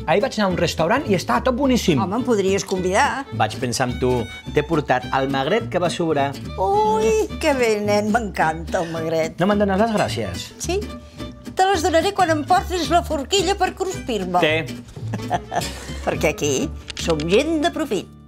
Ahir vaig anar a un restaurant i estava tot boníssim. Home, em podries convidar. Vaig pensar en tu. T'he portat el magret que va sobrar. Ui, que bé, nen, m'encanta el magret. No me'n dones les gràcies? Sí? Te les donaré quan em portis la forquilla per cruspir-me. Té. Perquè aquí som gent de profit.